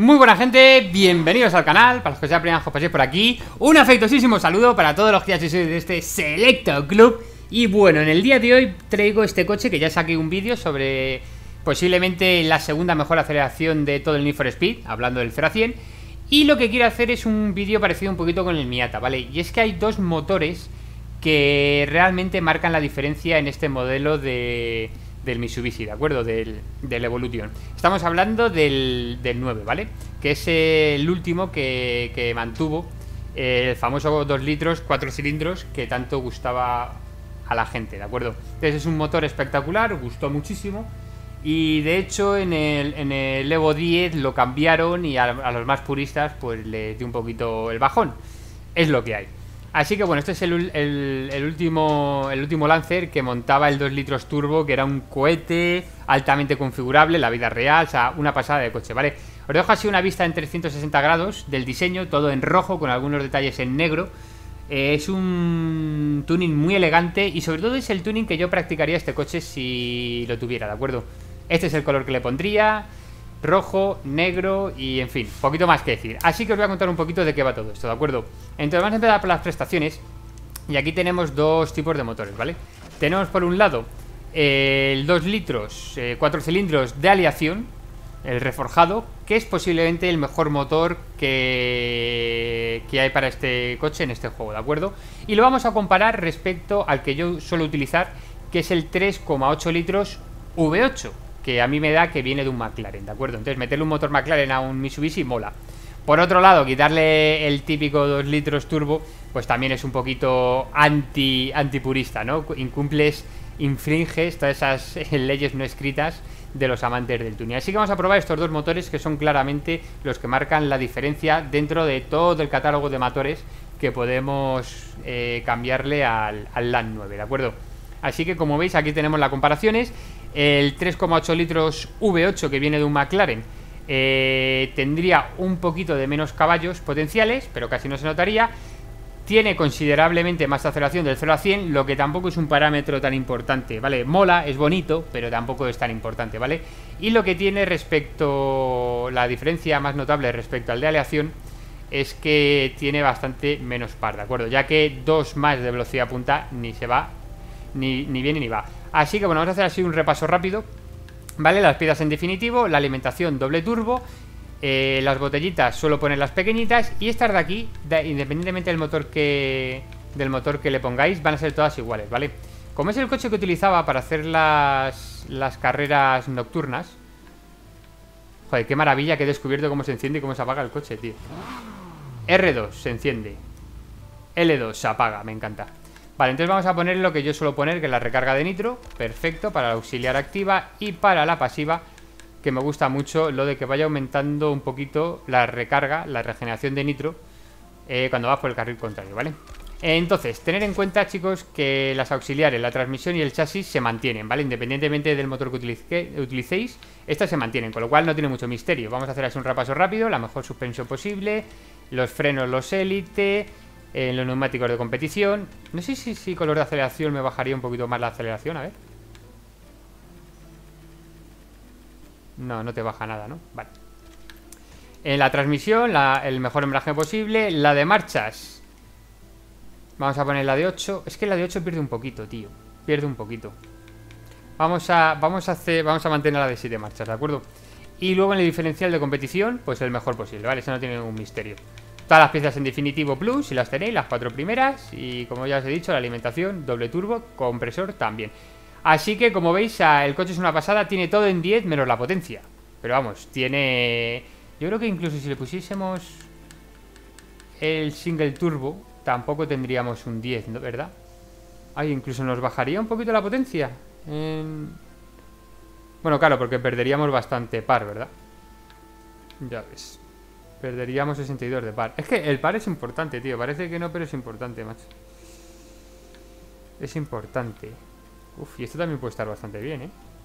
Muy buena gente, bienvenidos al canal. Para los que sean primeros que paséis por aquí, un afectuosísimo saludo para todos los que ya sois de este selecto club. Y bueno, en el día de hoy traigo este coche que ya saqué un vídeo sobre posiblemente la segunda mejor aceleración de todo el Need for Speed, hablando del 0 a 100. Y lo que quiero hacer es un vídeo parecido un poquito con el Miata, ¿vale? Y es que hay dos motores que realmente marcan la diferencia en este modelo del Mitsubishi, ¿de acuerdo? Del Evolution. Estamos hablando del 9, ¿vale? Que es el último que mantuvo el famoso 2 litros, 4 cilindros que tanto gustaba a la gente, ¿de acuerdo? Entonces es un motor espectacular, gustó muchísimo. Y de hecho en el Evo 10 lo cambiaron y a los más puristas pues les dio un poquito el bajón. Es lo que hay. Así que bueno, este es el último Lancer que montaba el 2 litros turbo, que era un cohete altamente configurable en la vida real, o sea, una pasada de coche, ¿vale? Os dejo así una vista en 360 grados del diseño, todo en rojo, con algunos detalles en negro. Es un tuning muy elegante y sobre todo es el tuning que yo practicaría este coche si lo tuviera, ¿de acuerdo? Este es el color que le pondría, rojo, negro y en fin, poquito más que decir. Así que os voy a contar un poquito de qué va todo esto, ¿de acuerdo? Entonces vamos a empezar por las prestaciones. Y aquí tenemos dos tipos de motores, ¿vale? Tenemos por un lado el 2 litros, 4 cilindros de aleación, el reforjado, que es posiblemente el mejor motor que hay para este coche en este juego, ¿de acuerdo? Y lo vamos a comparar respecto al que yo suelo utilizar, que es el 3,8 litros V8, que a mí me da que viene de un McLaren, ¿de acuerdo? Entonces meterle un motor McLaren a un Mitsubishi mola. Por otro lado, quitarle el típico 2 litros turbo, pues también es un poquito antipurista, ¿no? Infringes todas esas leyes no escritas de los amantes del tuning. Así que vamos a probar estos dos motores que son claramente los que marcan la diferencia dentro de todo el catálogo de motores que podemos cambiarle al Land 9, ¿de acuerdo? Así que como veis aquí tenemos las comparaciones. El 3,8 litros V8 que viene de un McLaren tendría un poquito de menos caballos potenciales, pero casi no se notaría. Tiene considerablemente más aceleración del 0 a 100, lo que tampoco es un parámetro tan importante, ¿vale? Mola, es bonito, pero tampoco es tan importante, ¿vale? Y lo que tiene la diferencia más notable respecto al de aleación es que tiene bastante menos par, ¿de acuerdo? Ya que 2 más de velocidad punta ni se va, ni viene ni va. Así que bueno, vamos a hacer así un repaso rápido, ¿vale? Las piezas en definitivo, la alimentación doble turbo, las botellitas suelo poner las pequeñitas, y estas de aquí, independientemente del motor que le pongáis, van a ser todas iguales, ¿vale? Como es el coche que utilizaba para hacer las carreras nocturnas. Joder, qué maravilla que he descubierto cómo se enciende y cómo se apaga el coche, tío. R2 se enciende, L2 se apaga, me encanta. Vale, entonces vamos a poner lo que yo suelo poner, que es la recarga de nitro. Perfecto, para la auxiliar activa. Y para la pasiva, que me gusta mucho lo de que vaya aumentando un poquito la recarga, la regeneración de nitro cuando vas por el carril contrario, ¿vale? Entonces, tener en cuenta, chicos, que las auxiliares, la transmisión y el chasis se mantienen, ¿vale? Independientemente del motor que utilicéis, estas se mantienen, con lo cual no tiene mucho misterio. Vamos a hacer así un repaso rápido: la mejor suspensión posible, los frenos, los Elite, los neumáticos de competición. No sé si con los de aceleración me bajaría un poquito más la aceleración, a ver. No te baja nada, ¿no? Vale. En la transmisión, el mejor embrague posible. La de marchas, vamos a poner la de 8. Es que la de 8 pierde un poquito, tío. Pierde un poquito. Vamos a mantener la de 7 marchas, ¿de acuerdo? Y luego en el diferencial de competición, pues el mejor posible, ¿vale? Eso no tiene ningún misterio. Todas las piezas en definitivo plus, si las tenéis, las 4 primeras. Y como ya os he dicho, la alimentación, doble turbo, compresor también. Así que como veis, el coche es una pasada. Tiene todo en 10 menos la potencia. Pero vamos, tiene... Yo creo que incluso si le pusiésemos el single turbo, tampoco tendríamos un 10, ¿no? ¿Verdad? Ay, incluso nos bajaría un poquito la potencia. Bueno, claro, porque perderíamos bastante par, ¿verdad? Ya ves. Perderíamos 62 de par. Es que el par es importante, tío. Parece que no, pero es importante, macho. Es importante. Uf, y esto también puede estar bastante bien, ¿eh?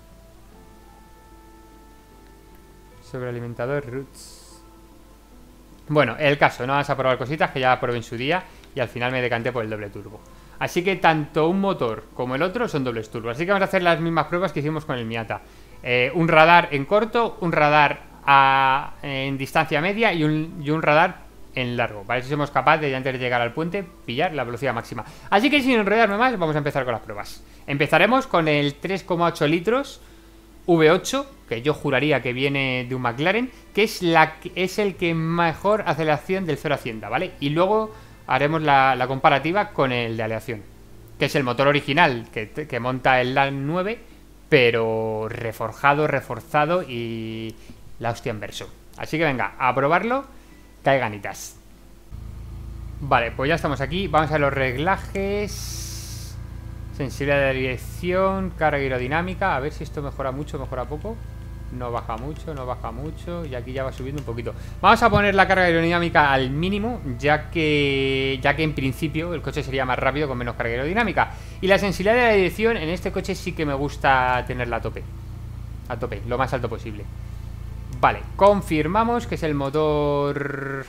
Sobrealimentador Roots. Bueno, el caso, no vamos a probar cositas que ya probé en su día y al final me decanté por el doble turbo. Así que tanto un motor como el otro son dobles turbos. Así que vamos a hacer las mismas pruebas que hicimos con el Miata. Un radar en corto, un radar en distancia media y un radar en largo, para ver si somos capaces de, antes de llegar al puente, pillar la velocidad máxima. Así que sin enredarme más, vamos a empezar con las pruebas. Empezaremos con el 3,8 litros V8, que yo juraría que viene de un McLaren, que es el que mejor aceleración del 0 a 100, ¿vale? Y luego haremos la comparativa con el de aleación, que es el motor original que monta el LAN 9, pero reforjado, reforzado y la hostia en verso. Así que venga, a probarlo, que hay ganitas. Vale, pues ya estamos aquí. Vamos a los reglajes. Sensibilidad de dirección, carga aerodinámica. A ver si esto mejora mucho, mejora poco. No baja mucho, no baja mucho. Y aquí ya va subiendo un poquito. Vamos a poner la carga aerodinámica al mínimo, ya que en principio el coche sería más rápido con menos carga aerodinámica. Y la sensibilidad de la dirección en este coche sí que me gusta tenerla a tope. A tope, lo más alto posible. Vale, confirmamos que es el motor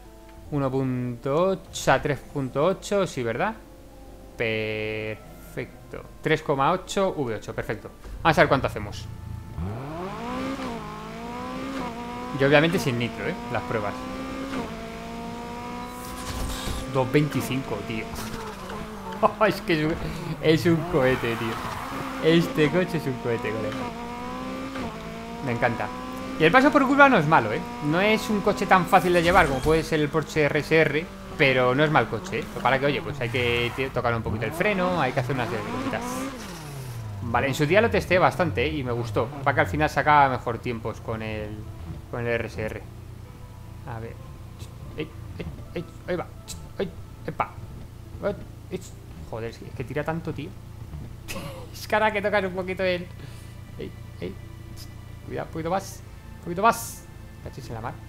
1.8 a 3.8, sí, ¿verdad? Perfecto. 3,8 V8, perfecto. Vamos a ver cuánto hacemos. Y obviamente sin nitro, las pruebas. 2.25, tío. Es que es un cohete, tío. Este coche es un cohete, colega. Me encanta. Y el paso por curva no es malo, no es un coche tan fácil de llevar como puede ser el Porsche RSR, pero no es mal coche, Para que, oye, pues hay que tocar un poquito el freno, hay que hacer una serie de cositas. Vale, en su día lo testé bastante, y me gustó. Para que al final sacaba mejor tiempos con el RSR. A ver. Ahí va. Epa. Joder, es que tira tanto, tío. Es cara que tocas un poquito el... Cuidado, un poquito más. Un poquito más. Cachis en la mar.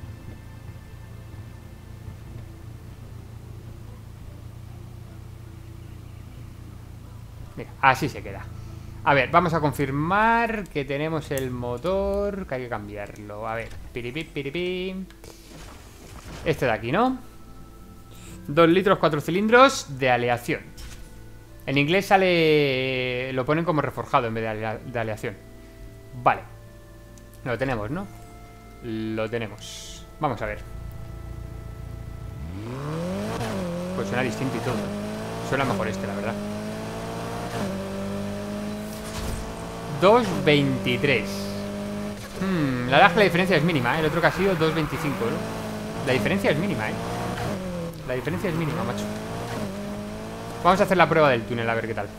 Mira, así se queda. A ver, vamos a confirmar que tenemos el motor, que hay que cambiarlo. A ver, piripip, piripim. Este de aquí, ¿no? 2 litros, 4 cilindros de aleación. En inglés sale... Lo ponen como reforjado en vez de aleación. Vale. Lo tenemos, ¿no? Lo tenemos. Vamos a ver. Pues suena distinto y todo. Suena mejor este, la verdad. 2.23. La verdad es que la diferencia es mínima, El otro que ha sido 2.25, ¿no? La diferencia es mínima, La diferencia es mínima, macho. Vamos a hacer la prueba del túnel, a ver qué tal.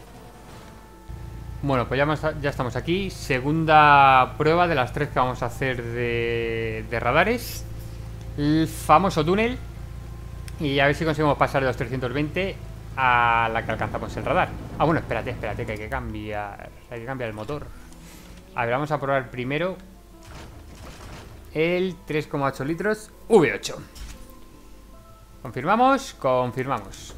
Bueno, pues ya estamos aquí. Segunda prueba de las 3 que vamos a hacer de radares. El famoso túnel. Y a ver si conseguimos pasar de los 320 a la que alcanzamos el radar. Ah, bueno, espérate, que hay que cambiar. Hay que cambiar el motor. A ver, vamos a probar primero el 3,8 litros V8. Confirmamos, confirmamos.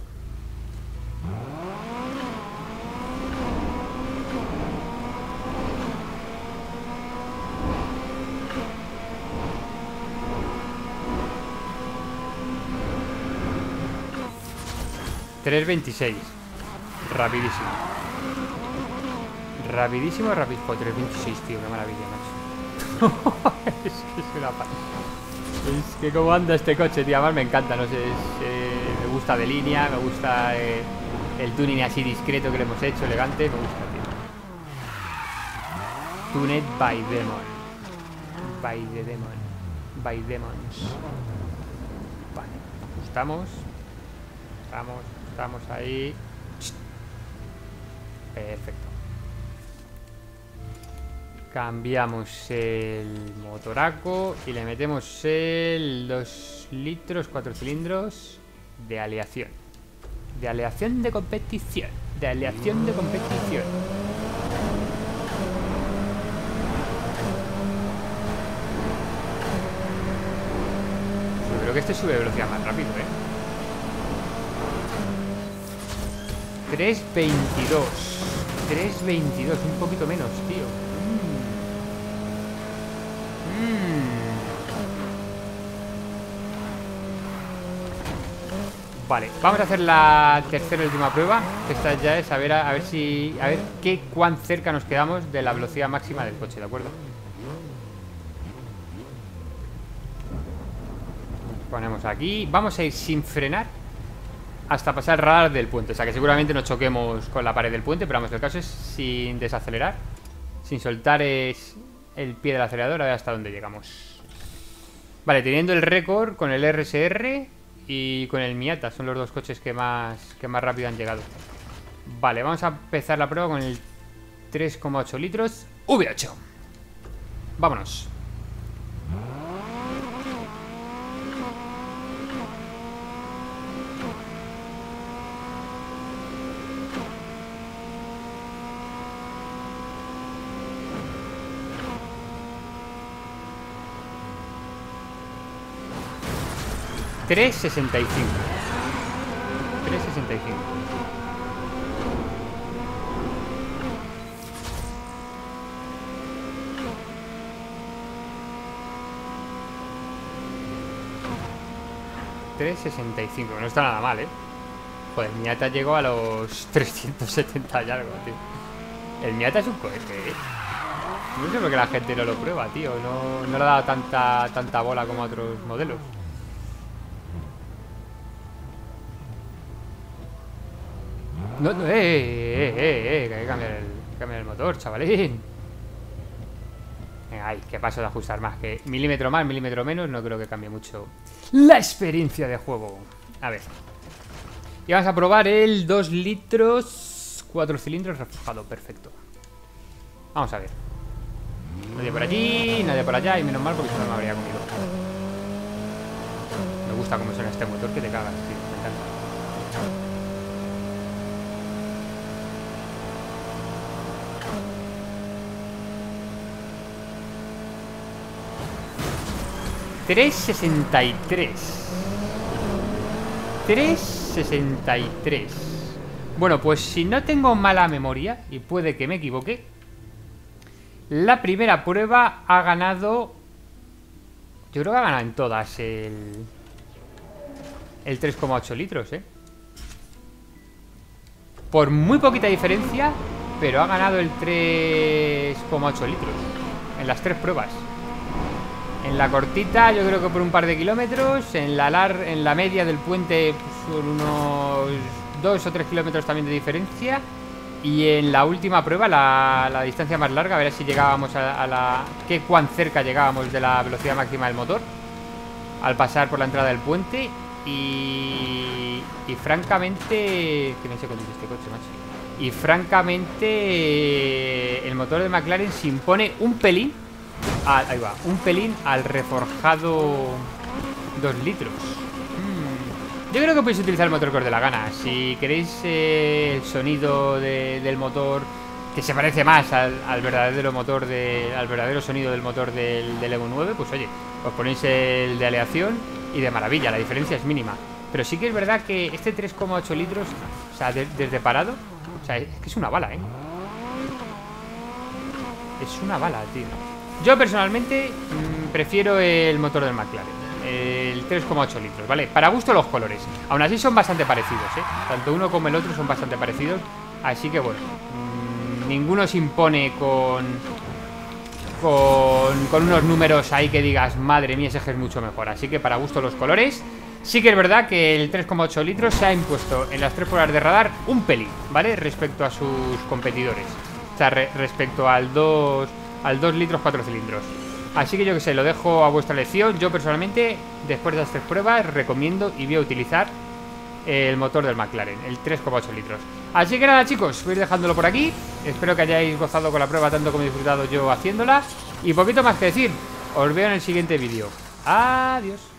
$3.26. Rapidísimo. Rapidísimo, rápido. 3.26, tío, qué maravilla, macho. Es que es una paz. Es que cómo anda este coche, tío. Además me encanta, no sé. Me gusta de línea, me gusta el tuning así discreto que le hemos hecho, elegante. Me gusta, tío. Tuned by Demon. By the Demon. By Demons. Vale, ajustamos. Estamos ahí. Perfecto. Cambiamos el motoraco y le metemos el 2 litros, 4 cilindros de aleación. De aleación de competición. De aleación de competición. Yo creo que este sube velocidad más rápido, 3.22. 3.22, un poquito menos, tío. Vale, vamos a hacer la tercera y última prueba. Esta ya es a ver cuán cerca nos quedamos de la velocidad máxima del coche, ¿de acuerdo? Ponemos aquí. Vamos a ir sin frenar hasta pasar el radar del puente. O sea que seguramente nos choquemos con la pared del puente. Pero vamos, el caso es sin desacelerar, sin soltar el pie del acelerador. A ver hasta dónde llegamos. Vale, teniendo el récord con el RSR y con el Miata. Son los dos coches que más rápido han llegado. Vale, vamos a empezar la prueba con el 3,8 litros V8. Vámonos. $3.65. $3.65, no está nada mal, ¿eh? Joder, el Miata llegó a los 370 y algo, tío. El Miata es un cohete, ¿eh? No sé por qué la gente no lo prueba, tío. No le ha dado tanta bola como a otros modelos. No, que hay que cambiar el motor, chavalín. Venga, ay, que paso de ajustar más. Que milímetro más, milímetro menos, no creo que cambie mucho la experiencia de juego. A ver. Y vamos a probar el 2 litros 4 cilindros reforjado, perfecto. Vamos a ver. Nadie por allí, nadie por allá. Y menos mal porque si no me habría comido. Me gusta cómo suena este motor, que te cagas, tío. Me encanta. $3.63. Bueno, pues si no tengo mala memoria, y puede que me equivoque, la primera prueba ha ganado... Yo creo que ha ganado en todas el 3,8 litros, ¿eh? Por muy poquita diferencia, pero ha ganado el 3,8 litros en las 3 pruebas. En la cortita yo creo que por un par de kilómetros. En la media del puente pues, son unos 2 o 3 kilómetros también de diferencia. Y en la última prueba, la distancia más larga, a ver si llegábamos cuán cerca llegábamos de la velocidad máxima del motor al pasar por la entrada del puente. Y francamente, que no sé conducir este coche, macho. Y francamente el motor de McLaren se impone un pelín. Ahí va, un pelín al reforjado 2 litros. Yo creo que podéis utilizar el motor que os dé la gana. Si queréis el sonido del motor que se parece más al verdadero motor al verdadero sonido del motor del Evo 9, pues oye, os ponéis el de aleación y de maravilla, la diferencia es mínima. Pero sí que es verdad que este 3,8 litros, o sea, desde parado, o sea, es que es una bala, ¿eh? Es una bala, tío. Yo personalmente prefiero el motor del McLaren, el 3,8 litros, ¿vale? Para gusto los colores. Aún así son bastante parecidos, ¿eh? Tanto uno como el otro son bastante parecidos. Así que bueno, ninguno se impone con unos números ahí que digas, madre mía, ese eje es mucho mejor. Así que para gusto los colores. Sí que es verdad que el 3,8 litros se ha impuesto en las 3 pruebas de radar un pelín, ¿vale? Respecto a sus competidores. O sea, respecto al 2 litros 4 cilindros. Así que yo que sé, lo dejo a vuestra elección. Yo personalmente, después de las 3 pruebas, recomiendo y voy a utilizar el motor del McLaren, el 3,8 litros. Así que nada, chicos, voy a ir dejándolo por aquí. Espero que hayáis gozado con la prueba tanto como he disfrutado yo haciéndola. Y poquito más que decir. Os veo en el siguiente vídeo. Adiós.